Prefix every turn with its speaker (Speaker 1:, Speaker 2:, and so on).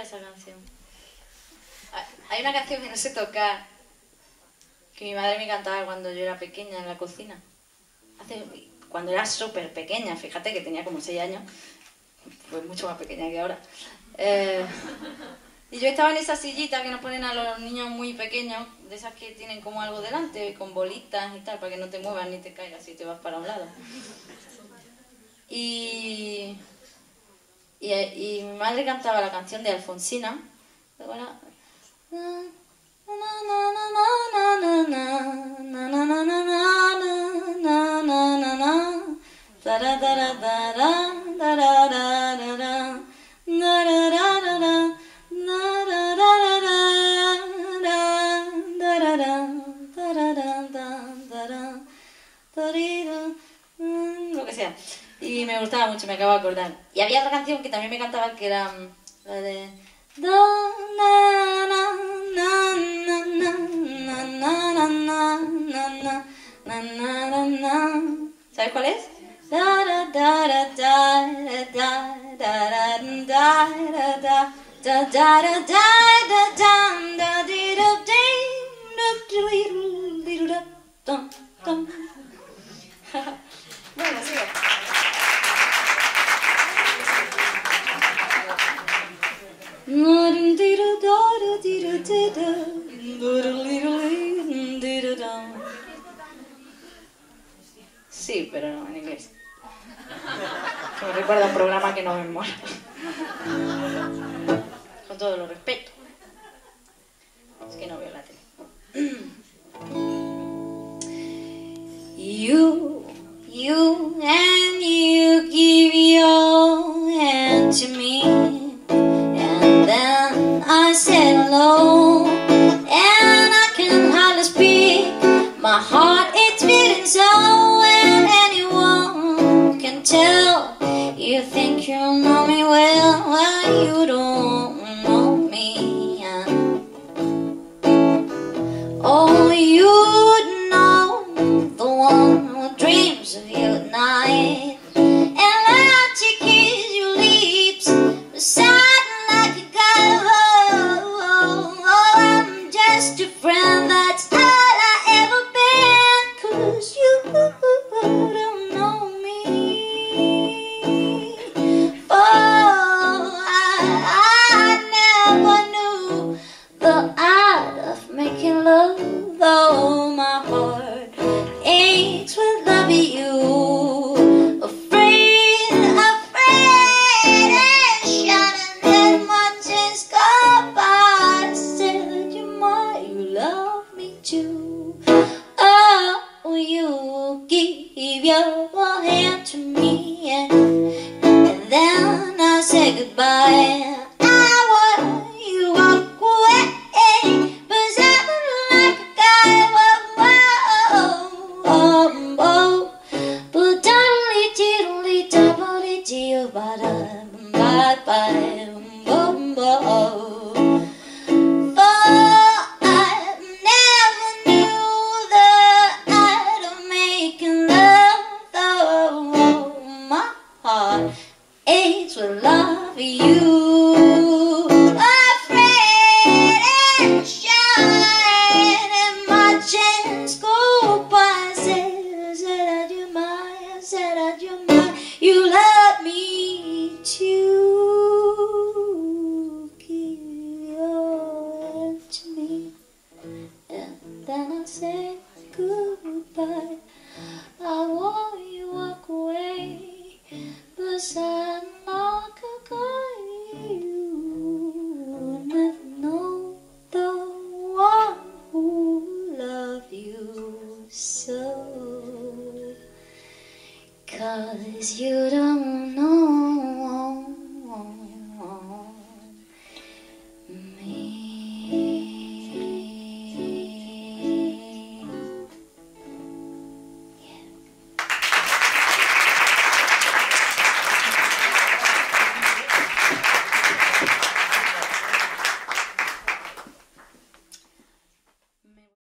Speaker 1: esa canción. Hay una canción que no sé tocar, que mi madre me cantaba cuando yo era pequeña en la cocina. Cuando era súper pequeña, fíjate que tenía como 6 años, pues mucho más pequeña que ahora. Y yo estaba en esa sillita que nos ponen a los niños muy pequeños, de esas que tienen como algo delante, con bolitas y tal, para que no te muevas ni te caigas si te vas para un lado. Y mi madre cantaba la canción de Alfonsina. Lo que sea. Y me gustaba mucho, me acabo de acordar. Y había otra canción que también me cantaba, que era la de... ¿Sabes cuál es? Bueno, sigo. Sí, pero no en inglés. Me recuerda a un programa que no me mola. Con todo lo respeto. Es que no veo la tele. You and you give your hand to me, and then I said hello, and I can hardly speak. My heart it's beating so, and anyone can tell. You think you know me well, well you don't know me. Oh, you would know the one who dreams of you at night, and let you kiss your lips beside like a guy. Oh, I'm just a friend, that's all I ever been, 'cause you don't know me. Oh, I never knew the art of making love, though my heart aches with loving you. Afraid and shining that much has gone by. Say that you might, you love me too. Oh, you give your hand to me, and then I say goodbye. I want you walk away, but I'm like a guy. But diddly diddly doubly dee bye bye. I never knew the art of making love, though my heart aches with love for you. Afraid and shine, and my chance go by. Said that you're mine, said that you're mine. You love me too. Give your hand to me, and then I say goodbye. I want you walk away, but I'm like a guy. You never know the one who love you so, 'cause you don't